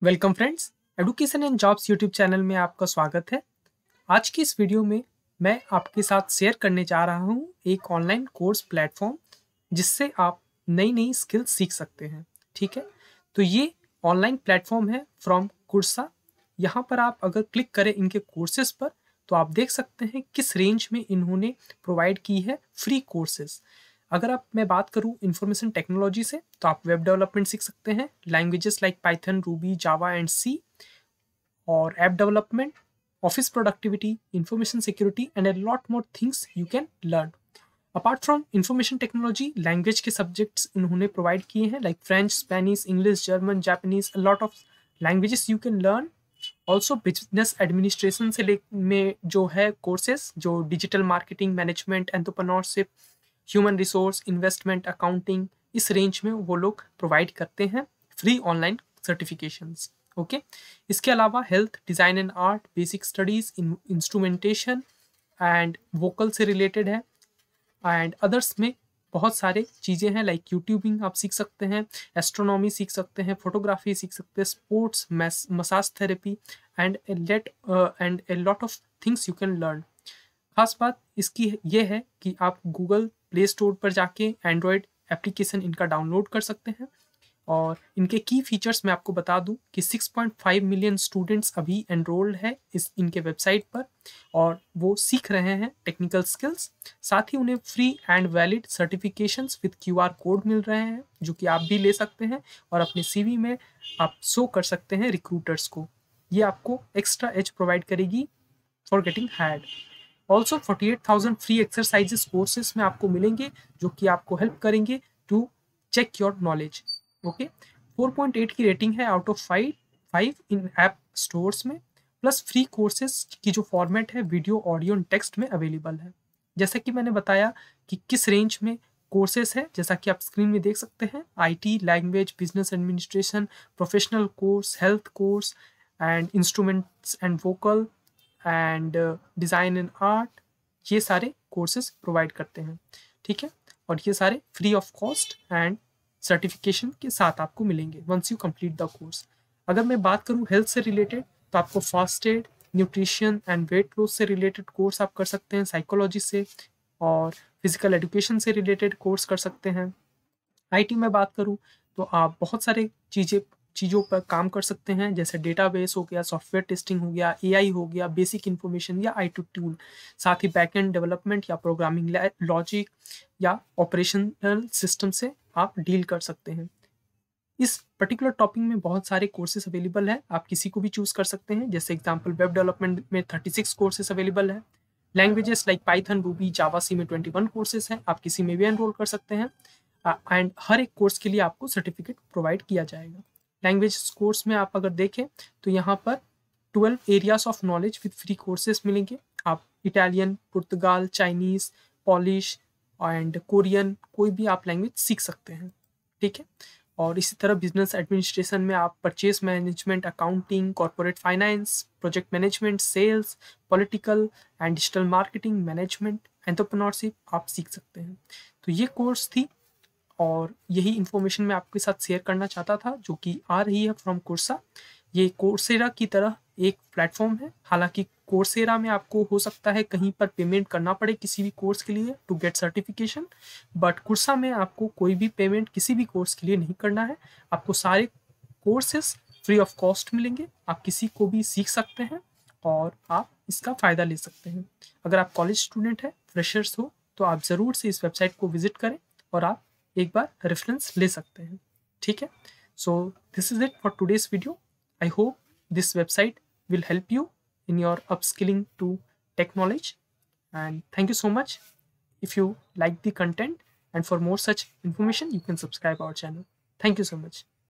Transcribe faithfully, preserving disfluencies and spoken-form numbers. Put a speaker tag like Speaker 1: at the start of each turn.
Speaker 1: Welcome friends, education and jobs YouTube channel में आपका स्वागत है। आज की इस वीडियो में मैं आपके साथ शेयर करने जा रहा हूँ एक ऑनलाइन कोर्स प्लेटफॉर्म जिससे आप नई नई स्किल्स सीख सकते हैं। ठीक है, तो ये ऑनलाइन प्लेटफॉर्म है फ्रॉम कुर्सा। यहाँ पर आप अगर क्लिक करें इनके कोर्सेज पर तो आप देख सकते हैं किस रेंज में इन्होंने प्रोवाइड की है फ्री कोर्सेज। अगर आप मैं बात करूँ इंफॉर्मेशन टेक्नोलॉजी से तो आप वेब डेवलपमेंट सीख सकते हैं, languages like Python, Ruby, Java and C, और app development, office productivity, information security and a lot more things you can learn. Apart from information technology, language के सब्जेक्ट्स इन्होंने provide किए हैं like French, Spanish, English, German, Japanese, lot of languages you can learn. Also business administration से ले में जो है courses, जो digital marketing, management, entrepreneurship, human resource, investment, accounting, इस रेंज में वो लोग प्रोवाइड करते हैं फ्री ऑनलाइन सर्टिफिकेशंस। ओके, इसके अलावा health, design and art, basic studies, instrumentation and vocal से रिलेटेड है, एंड अदर्स में बहुत सारे चीज़ें हैं लाइक यूट्यूबिंग आप सीख सकते हैं, एस्ट्रोनॉमी सीख सकते हैं, फोटोग्राफी सीख सकते हैं, sports, massage therapy and late and a lot of things you can learn. खास बात इसकी ये है कि आप गूगल प्ले स्टोर पर जाके एंड्रॉयड एप्लीकेशन इनका डाउनलोड कर सकते हैं, और इनके की फीचर्स मैं आपको बता दूं कि six point five million students अभी एनरोल्ड है इस इनके वेबसाइट पर, और वो सीख रहे हैं टेक्निकल स्किल्स। साथ ही उन्हें free and valid certifications with QR code मिल रहे हैं जो कि आप भी ले सकते हैं और अपने सीवी में आप शो कर सकते हैं रिक्रूटर्स को। ये आपको एक्स्ट्रा एज प्रोवाइड करेगी for getting hired. Also forty eight thousand free exercises courses में आपको मिलेंगे जो कि आपको हेल्प करेंगे to check your knowledge. Okay, four point eight की रेटिंग है out of five five in app stores में, प्लस फ्री कोर्सेज की जो फॉर्मेट है वीडियो, ऑडियो एंड टेक्स्ट में अवेलेबल है। जैसा कि मैंने बताया कि किस रेंज में कोर्सेज है, जैसा कि आप स्क्रीन में देख सकते हैं, IT, language, business administration, professional course, health course and instruments and vocal and design and art, ये सारे कोर्सेज प्रोवाइड करते हैं। ठीक है, और ये सारे free of cost and certification के साथ आपको मिलेंगे once you complete the course. अगर मैं बात करूँ हेल्थ से रिलेटेड तो आपको first aid, nutrition and weight loss से रिलेटेड कोर्स आप कर सकते हैं, साइकोलॉजी से और फिजिकल एजुकेशन से रिलेटेड कोर्स कर सकते हैं। आईटी में बात करूँ तो आप बहुत सारे चीज़ें चीज़ों पर काम कर सकते हैं, जैसे डेटाबेस हो गया, सॉफ्टवेयर टेस्टिंग हो गया, एआई हो गया, बेसिक इन्फॉर्मेशन या आईटी टूल, साथ ही बैकएंड डेवलपमेंट या प्रोग्रामिंग लॉजिक या ऑपरेशनल सिस्टम से आप डील कर सकते हैं। इस पर्टिकुलर टॉपिक में बहुत सारे कोर्सेज अवेलेबल है, आप किसी को भी चूज़ कर सकते हैं। जैसे एग्जांपल वेब डेवलपमेंट में थर्टी सिक्स कोर्सेज अवेलेबल है, languages like Python, Ruby, Java, C में ट्वेंटी वन कोर्सेज हैं, आप किसी में भी एनरोल कर सकते हैं, एंड हर एक कोर्स के लिए आपको सर्टिफिकेट प्रोवाइड किया जाएगा। लैंग्वेज कोर्स में आप अगर देखें तो यहाँ पर twelve areas of knowledge with free courses मिलेंगे। आप इटालियन, पुर्तगाल, चाइनीज़, पॉलिश एंड कोरियन, कोई भी आप लैंग्वेज सीख सकते हैं। ठीक है, और इसी तरह बिजनेस एडमिनिस्ट्रेशन में आप purchase management, accounting, corporate finance, project management, sales, political and digital marketing, management, entrepreneurship आप सीख सकते हैं। तो ये कोर्स थी और यही इन्फॉर्मेशन मैं आपके साथ शेयर करना चाहता था जो कि आ रही है फ्रॉम कोर्सा। ये कोर्सेरा की तरह एक प्लेटफॉर्म है, हालांकि कोर्सेरा में आपको हो सकता है कहीं पर पेमेंट करना पड़े किसी भी कोर्स के लिए to get certification, but Cursa में आपको कोई भी पेमेंट किसी भी कोर्स के लिए नहीं करना है। आपको सारे कोर्सेस फ्री ऑफ कॉस्ट मिलेंगे, आप किसी को भी सीख सकते हैं और आप इसका फ़ायदा ले सकते हैं। अगर आप कॉलेज स्टूडेंट हैं, फ्रेशर्स हो, तो आप ज़रूर से इस वेबसाइट को विजिट करें और आप एक बार रेफरेंस ले सकते हैं। ठीक है, so this is it for today's video. I hope this website will help you in your upskilling to tech knowledge, and thank you so much. If you like the content and for more such information you can subscribe our channel. Thank you so much.